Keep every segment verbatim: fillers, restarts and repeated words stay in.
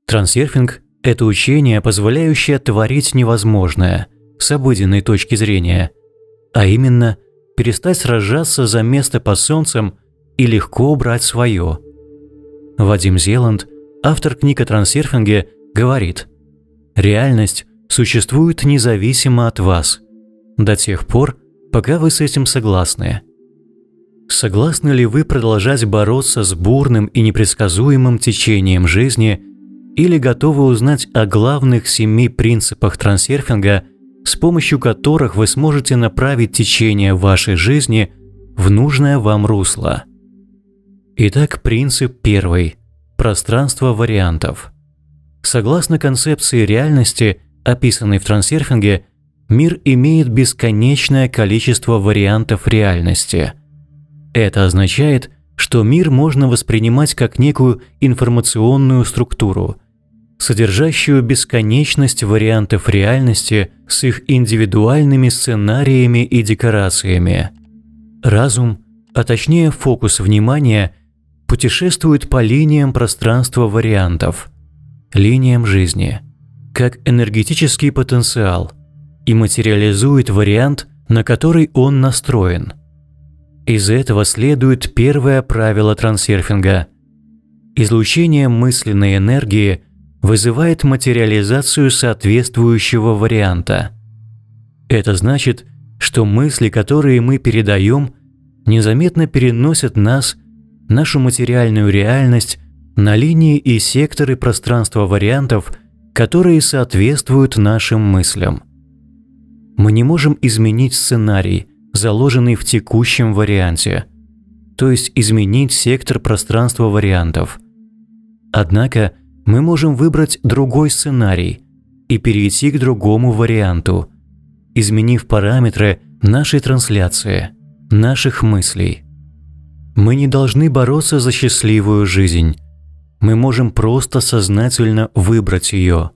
Трансерфинг – это учение, позволяющее творить невозможное с обыденной точки зрения, а именно перестать сражаться за место под солнцем и легко брать свое. Вадим Зеланд, автор книг о трансерфинге, говорит: «Реальность существует независимо от вас, до тех пор, пока вы с этим согласны». Согласны ли вы продолжать бороться с бурным и непредсказуемым течением жизни, или готовы узнать о главных семи принципах трансерфинга, с помощью которых вы сможете направить течение вашей жизни в нужное вам русло? Итак, принцип первый – пространство вариантов. Согласно концепции реальности, описанной в трансерфинге, мир имеет бесконечное количество вариантов реальности. Это означает, что мир можно воспринимать как некую информационную структуру, содержащую бесконечность вариантов реальности с их индивидуальными сценариями и декорациями. Разум, а точнее фокус внимания, путешествует по линиям пространства вариантов, линиям жизни, как энергетический потенциал, и материализует вариант, на который он настроен. Из этого следует первое правило трансерфинга. Излучение мысленной энергии вызывает материализацию соответствующего варианта. Это значит, что мысли, которые мы передаем, незаметно переносят нас, нашу материальную реальность, на линии и секторы пространства вариантов, которые соответствуют нашим мыслям. Мы не можем изменить сценарий, заложенный в текущем варианте, то есть изменить сектор пространства вариантов. Однако мы можем выбрать другой сценарий и перейти к другому варианту, изменив параметры нашей трансляции, наших мыслей. Мы не должны бороться за счастливую жизнь. Мы можем просто сознательно выбрать ее.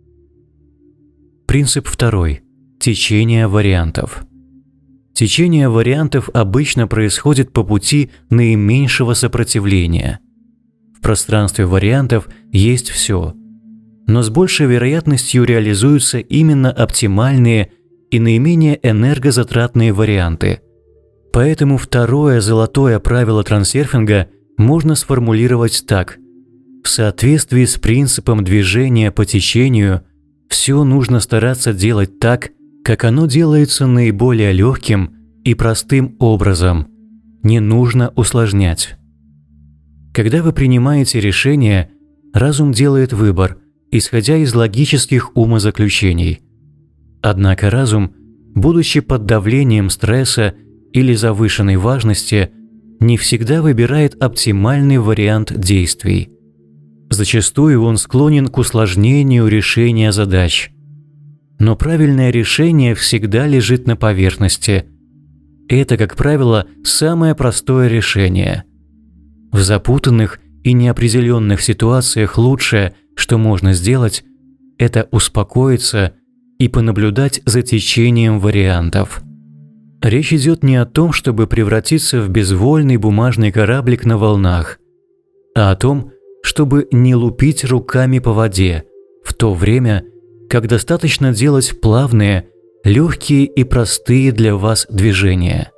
Принцип второй. Течение вариантов. Течение вариантов обычно происходит по пути наименьшего сопротивления. В пространстве вариантов есть все, но с большей вероятностью реализуются именно оптимальные и наименее энергозатратные варианты. Поэтому второе золотое правило трансерфинга можно сформулировать так: в соответствии с принципом движения по течению, все нужно стараться делать так, как оно делается наиболее легким и простым образом. Не нужно усложнять. Когда вы принимаете решение, разум делает выбор, исходя из логических умозаключений. Однако разум, будучи под давлением стресса или завышенной важности, не всегда выбирает оптимальный вариант действий. Зачастую он склонен к усложнению решения задач. Но правильное решение всегда лежит на поверхности. Это, как правило, самое простое решение. В запутанных и неопределенных ситуациях лучшее, что можно сделать, это успокоиться и понаблюдать за течением вариантов. Речь идет не о том, чтобы превратиться в безвольный бумажный кораблик на волнах, а о том, чтобы не лупить руками по воде, в то время, как достаточно делать плавные, легкие и простые для вас движения.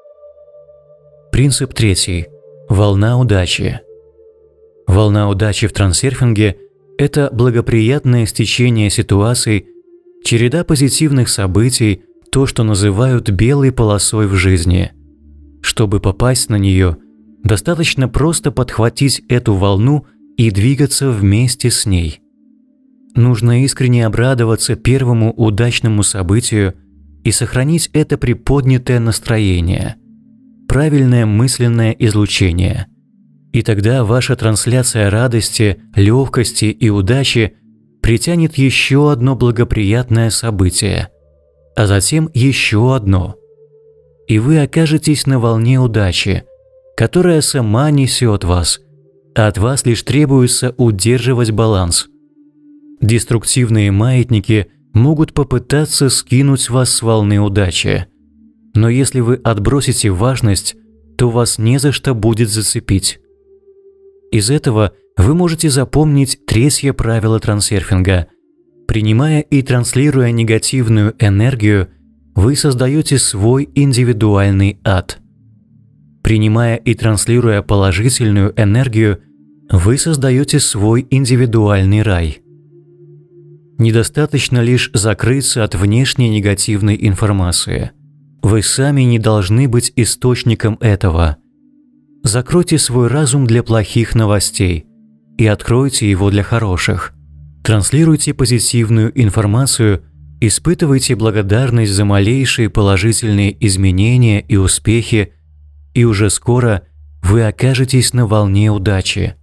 Принцип третий. Волна удачи. Волна удачи в трансерфинге – это благоприятное стечение ситуаций, череда позитивных событий, то, что называют белой полосой в жизни. Чтобы попасть на нее, достаточно просто подхватить эту волну и двигаться вместе с ней. Нужно искренне обрадоваться первому удачному событию и сохранить это приподнятое настроение, правильное мысленное излучение. И тогда ваша трансляция радости, легкости и удачи притянет еще одно благоприятное событие, а затем еще одно. И вы окажетесь на волне удачи, которая сама несет вас, а от вас лишь требуется удерживать баланс. Деструктивные маятники могут попытаться скинуть вас с волны удачи, но если вы отбросите важность, то вас не за что будет зацепить. Из этого Вы можете запомнить третье правило трансерфинга. Принимая и транслируя негативную энергию, вы создаете свой индивидуальный ад. Принимая и транслируя положительную энергию, вы создаете свой индивидуальный рай. Недостаточно лишь закрыться от внешней негативной информации. Вы сами не должны быть источником этого. Закройте свой разум для плохих новостей и откройте его для хороших. Транслируйте позитивную информацию, испытывайте благодарность за малейшие положительные изменения и успехи, и уже скоро вы окажетесь на волне удачи.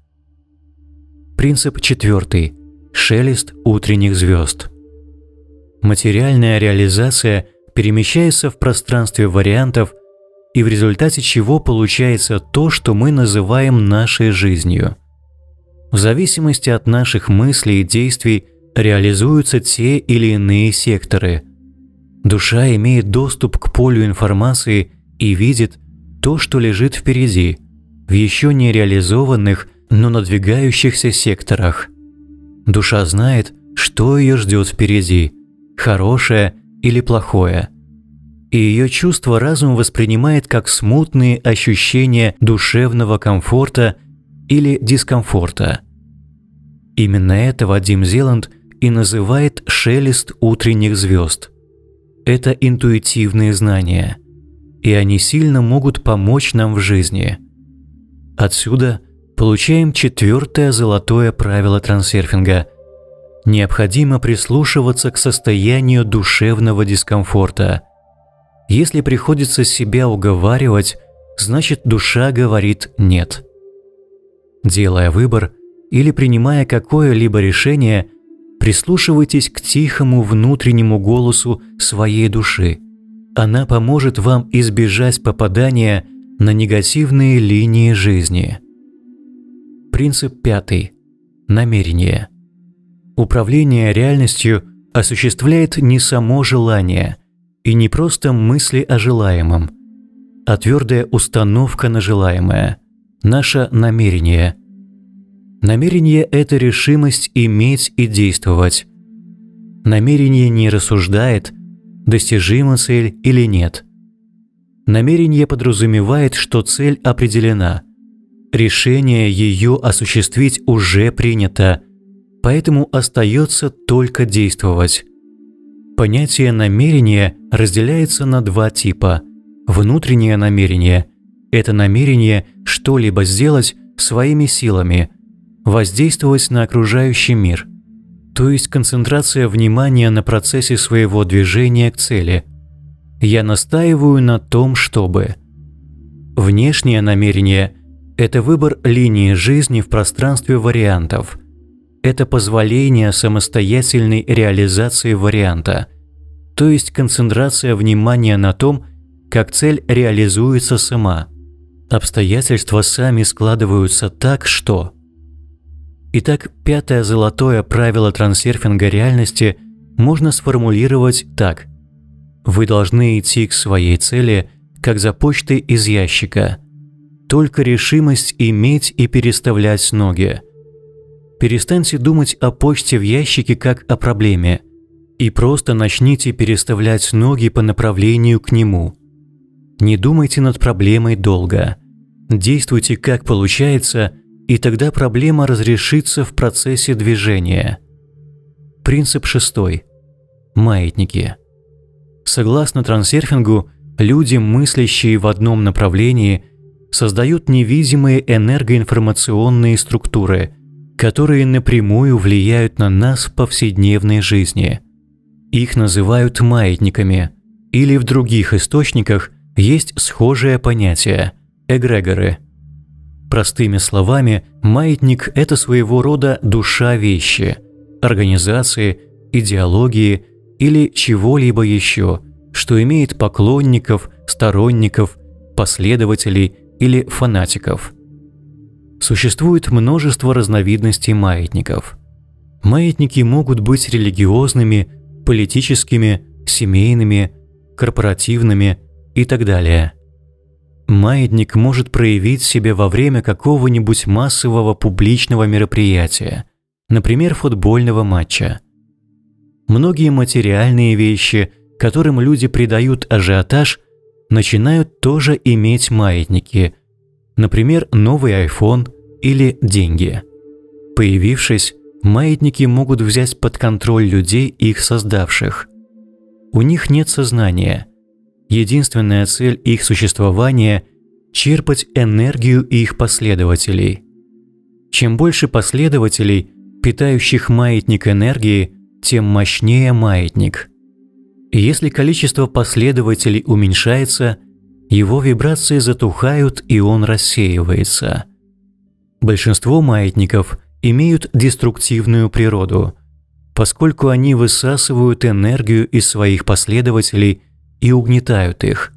Принцип четвертый. Шелест утренних звезд. Материальная реализация перемещается в пространстве вариантов, и в результате чего получается то, что мы называем нашей жизнью. В зависимости от наших мыслей и действий реализуются те или иные секторы. Душа имеет доступ к полю информации и видит то, что лежит впереди, в еще не реализованных, но надвигающихся секторах. Душа знает, что ее ждет впереди, хорошее или плохое. И ее чувство разум воспринимает как смутные ощущения душевного комфорта или дискомфорта. Именно это Вадим Зеланд и называет шелест утренних звезд. Это интуитивные знания, и они сильно могут помочь нам в жизни. Отсюда получаем четвертое золотое правило трансерфинга. Необходимо прислушиваться к состоянию душевного дискомфорта. Если приходится себя уговаривать, значит душа говорит «нет». Делая выбор или принимая какое-либо решение, прислушивайтесь к тихому внутреннему голосу своей души. Она поможет вам избежать попадания на негативные линии жизни. Принцип пятый. Намерение. Управление реальностью осуществляет не само желание и не просто мысли о желаемом, а твердая установка на желаемое, наше намерение. Намерение – это решимость иметь и действовать. Намерение не рассуждает, достижима цель или нет. Намерение подразумевает, что цель определена. Решение ее осуществить уже принято, поэтому остается только действовать. Понятие намерения разделяется на два типа. Внутреннее намерение – это намерение что-либо сделать своими силами, воздействовать на окружающий мир, то есть концентрация внимания на процессе своего движения к цели. Я настаиваю на том, чтобы. Внешнее намерение – это выбор линии жизни в пространстве вариантов. Это позволение самостоятельной реализации варианта, то есть концентрация внимания на том, как цель реализуется сама. Обстоятельства сами складываются так, что… Итак, пятое золотое правило трансерфинга реальности можно сформулировать так. Вы должны идти к своей цели, как за почтой из ящика. Только решимость иметь и переставлять ноги. Перестаньте думать о почте в ящике как о проблеме и просто начните переставлять ноги по направлению к нему. Не думайте над проблемой долго. Действуйте как получается, и тогда проблема разрешится в процессе движения. Принцип шестой. Маятники. Согласно трансерфингу, люди, мыслящие в одном направлении, создают невидимые энергоинформационные структуры, которые напрямую влияют на нас в повседневной жизни. Их называют маятниками, или в других источниках есть схожее понятие – эгрегоры. Простыми словами, маятник – это своего рода душа вещи, организации, идеологии или чего-либо еще, что имеет поклонников, сторонников, последователей или фанатиков. Существует множество разновидностей маятников. Маятники могут быть религиозными, политическими, семейными, корпоративными и так далее. Маятник может проявить себя во время какого-нибудь массового публичного мероприятия, например, футбольного матча. Многие материальные вещи, которым люди придают ажиотаж, начинают тоже иметь маятники, например, новый айфон или деньги. Появившись, маятники могут взять под контроль людей, их создавших. У них нет сознания. Единственная цель их существования – черпать энергию их последователей. Чем больше последователей, питающих маятник энергии, тем мощнее маятник. И если количество последователей уменьшается, его вибрации затухают, и он рассеивается. Большинство маятников имеют деструктивную природу, поскольку они высасывают энергию из своих последователей и угнетают их.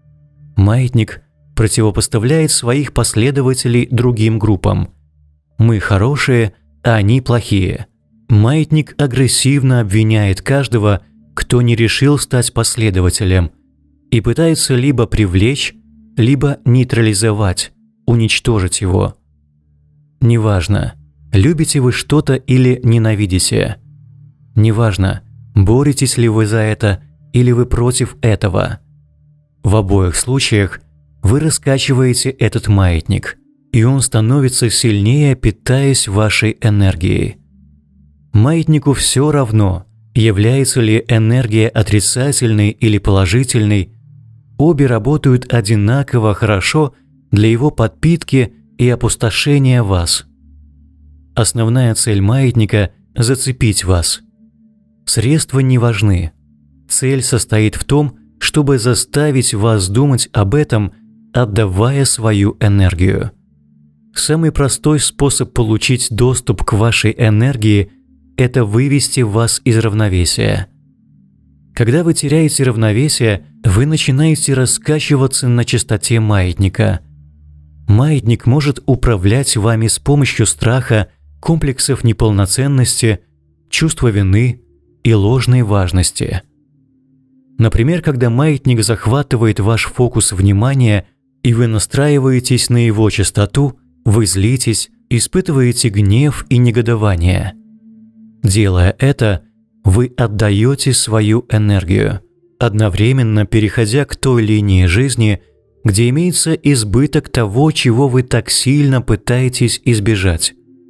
Маятник противопоставляет своих последователей другим группам. Мы хорошие, а они плохие. Маятник агрессивно обвиняет каждого, кто не решил стать последователем, и пытается либо привлечь, либо нейтрализовать, уничтожить его. Неважно, любите вы что-то или ненавидите. Неважно, боретесь ли вы за это или вы против этого. В обоих случаях вы раскачиваете этот маятник, и он становится сильнее, питаясь вашей энергией. Маятнику все равно, является ли энергия отрицательной или положительной, обе работают одинаково хорошо для его подпитки и опустошения вас. Основная цель маятника – зацепить вас. Средства не важны. Цель состоит в том, чтобы заставить вас думать об этом, отдавая свою энергию. Самый простой способ получить доступ к вашей энергии – это вывести вас из равновесия. Когда вы теряете равновесие, вы начинаете раскачиваться на частоте маятника. Маятник может управлять вами с помощью страха, комплексов неполноценности, чувства вины и ложной важности. Например, когда маятник захватывает ваш фокус внимания, и вы настраиваетесь на его частоту, вы злитесь, испытываете гнев и негодование. Делая это, вы отдаете свою энергию, одновременно переходя к той линии жизни, где имеется избыток того, чего вы так сильно пытаетесь избежать.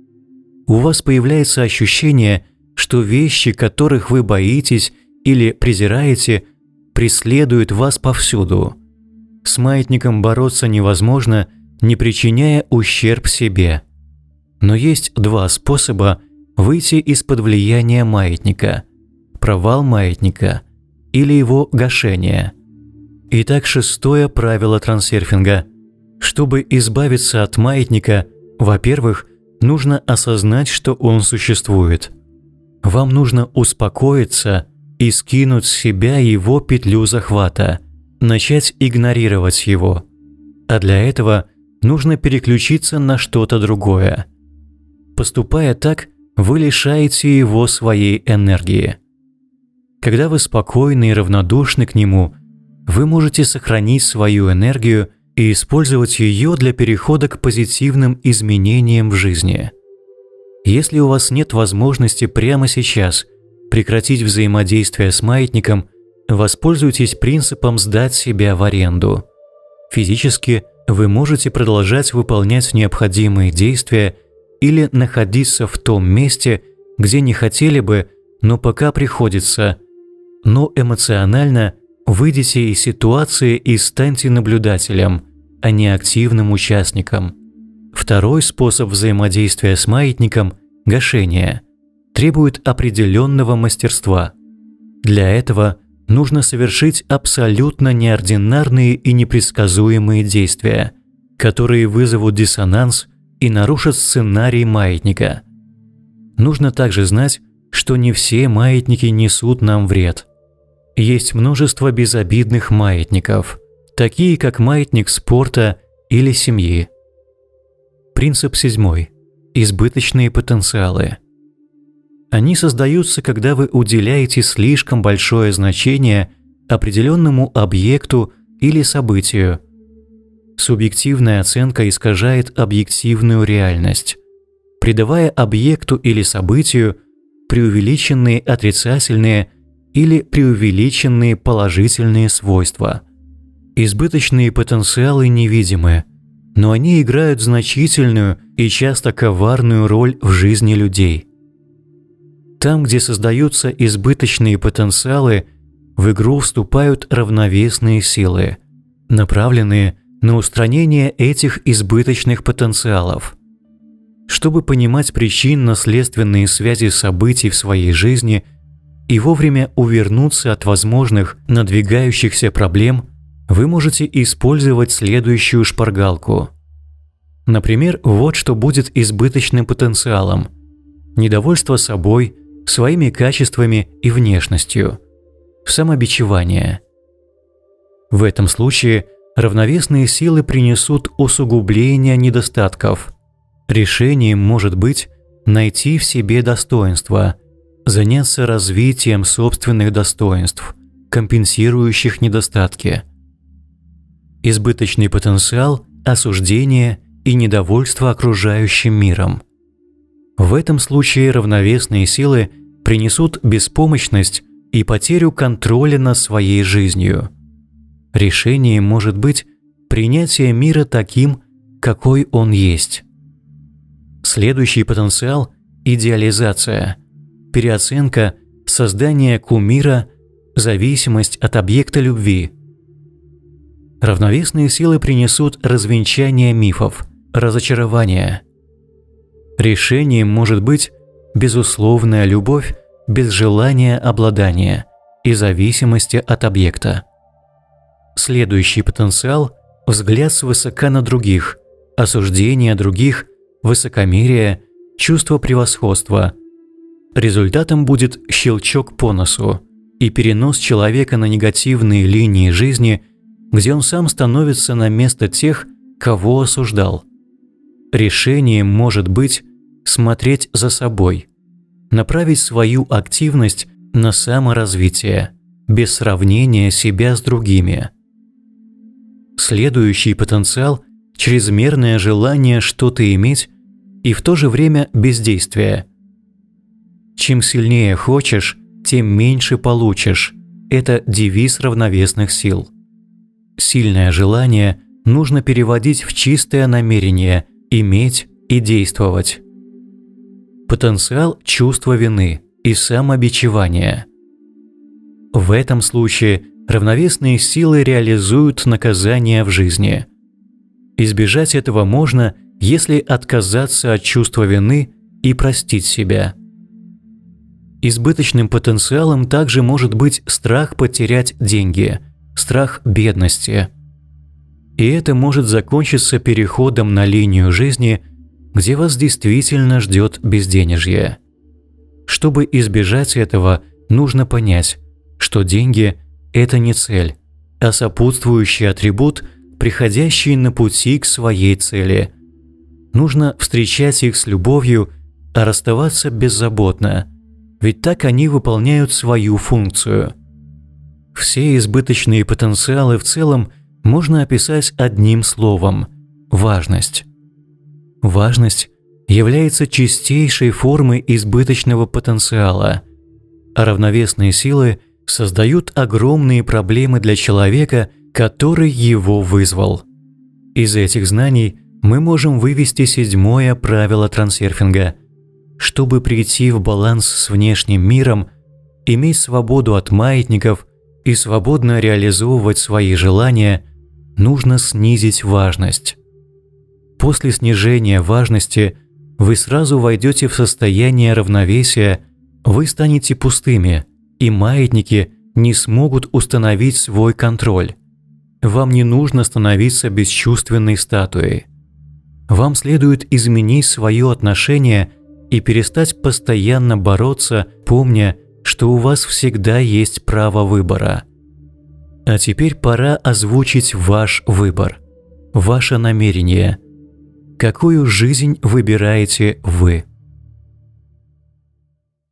У вас появляется ощущение, что вещи, которых вы боитесь или презираете, преследуют вас повсюду. С маятником бороться невозможно, не причиняя ущерб себе. Но есть два способа выйти из-под влияния маятника – провал маятника или его гашение. Итак, шестое правило трансерфинга. Чтобы избавиться от маятника, во-первых, нужно осознать, что он существует. Вам нужно успокоиться и скинуть с себя его петлю захвата, начать игнорировать его. А для этого нужно переключиться на что-то другое. Поступая так, вы лишаете его своей энергии. Когда вы спокойны и равнодушны к нему, вы можете сохранить свою энергию и использовать ее для перехода к позитивным изменениям в жизни. Если у вас нет возможности прямо сейчас прекратить взаимодействие с маятником, воспользуйтесь принципом сдать себя в аренду. Физически вы можете продолжать выполнять необходимые действия или находиться в том месте, где не хотели бы, но пока приходится. Но эмоционально выйдите из ситуации и станьте наблюдателем, а не активным участником. Второй способ взаимодействия с маятником – гашение – требует определенного мастерства. Для этого нужно совершить абсолютно неординарные и непредсказуемые действия, которые вызовут диссонанс и нарушат сценарий маятника. Нужно также знать, что не все маятники несут нам вред. Есть множество безобидных маятников, такие как маятник спорта или семьи. Принцип седьмой. Избыточные потенциалы. Они создаются, когда вы уделяете слишком большое значение определенному объекту или событию. субъективная оценка искажает объективную реальность, придавая объекту или событию преувеличенные отрицательные или преувеличенные положительные свойства. Избыточные потенциалы невидимы, но они играют значительную и часто коварную роль в жизни людей. Там, где создаются избыточные потенциалы, в игру вступают равновесные силы, направленные на устранение этих избыточных потенциалов. Чтобы понимать причинно-следственные связи событий в своей жизни и вовремя увернуться от возможных надвигающихся проблем, вы можете использовать следующую шпаргалку. Например, вот что будет избыточным потенциалом: недовольство собой, своими качествами и внешностью, самобичевание. В этом случае равновесные силы принесут усугубление недостатков. Решением может быть найти в себе достоинства, заняться развитием собственных достоинств, компенсирующих недостатки. Избыточный потенциал – осуждение и недовольство окружающим миром. В этом случае равновесные силы принесут беспомощность и потерю контроля над своей жизнью. Решением может быть принятие мира таким, какой он есть. Следующий потенциал – идеализация, переоценка, создание кумира, зависимость от объекта любви. Равновесные силы принесут развенчание мифов, разочарование. Решением может быть безусловная любовь без желания обладания и зависимости от объекта. Следующий потенциал – взгляд свысока на других, осуждение других, высокомерие, чувство превосходства. Результатом будет щелчок по носу и перенос человека на негативные линии жизни, где он сам становится на место тех, кого осуждал. Решением может быть смотреть за собой, направить свою активность на саморазвитие, без сравнения себя с другими. Следующий потенциал – чрезмерное желание что-то иметь и в то же время бездействие. Чем сильнее хочешь, тем меньше получишь. Это девиз равновесных сил. Сильное желание нужно переводить в чистое намерение – иметь и действовать. Потенциал чувства вины и самобичевания. В этом случае равновесные силы реализуют наказание в жизни. Избежать этого можно, если отказаться от чувства вины и простить себя. Избыточным потенциалом также может быть страх потерять деньги, страх бедности. И это может закончиться переходом на линию жизни, где вас действительно ждет безденежье. Чтобы избежать этого, нужно понять, что деньги – это не цель, а сопутствующий атрибут, приходящий на пути к своей цели. Нужно встречать их с любовью, а расставаться беззаботно, ведь так они выполняют свою функцию. Все избыточные потенциалы в целом можно описать одним словом – важность. Важность является чистейшей формой избыточного потенциала, а равновесные силы создают огромные проблемы для человека, который его вызвал. Из этих знаний мы можем вывести седьмое правило трансерфинга. Чтобы прийти в баланс с внешним миром, иметь свободу от маятников и свободно реализовывать свои желания, нужно снизить важность. После снижения важности вы сразу войдете в состояние равновесия, вы станете пустыми, и маятники не смогут установить свой контроль. Вам не нужно становиться бесчувственной статуей. Вам следует изменить свое отношение и перестать постоянно бороться, помня, что у вас всегда есть право выбора. А теперь пора озвучить ваш выбор, ваше намерение. Какую жизнь выбираете вы?